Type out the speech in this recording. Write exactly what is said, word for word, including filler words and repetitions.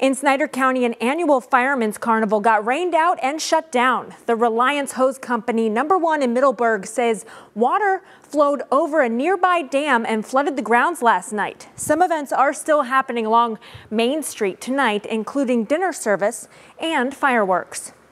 In Snyder County, an annual firemen's carnival got rained out and shut down. The Reliance Hose Company, number one in Middleburg, says water flowed over a nearby dam and flooded the grounds last night. Some events are still happening along Main Street tonight, including dinner service and fireworks.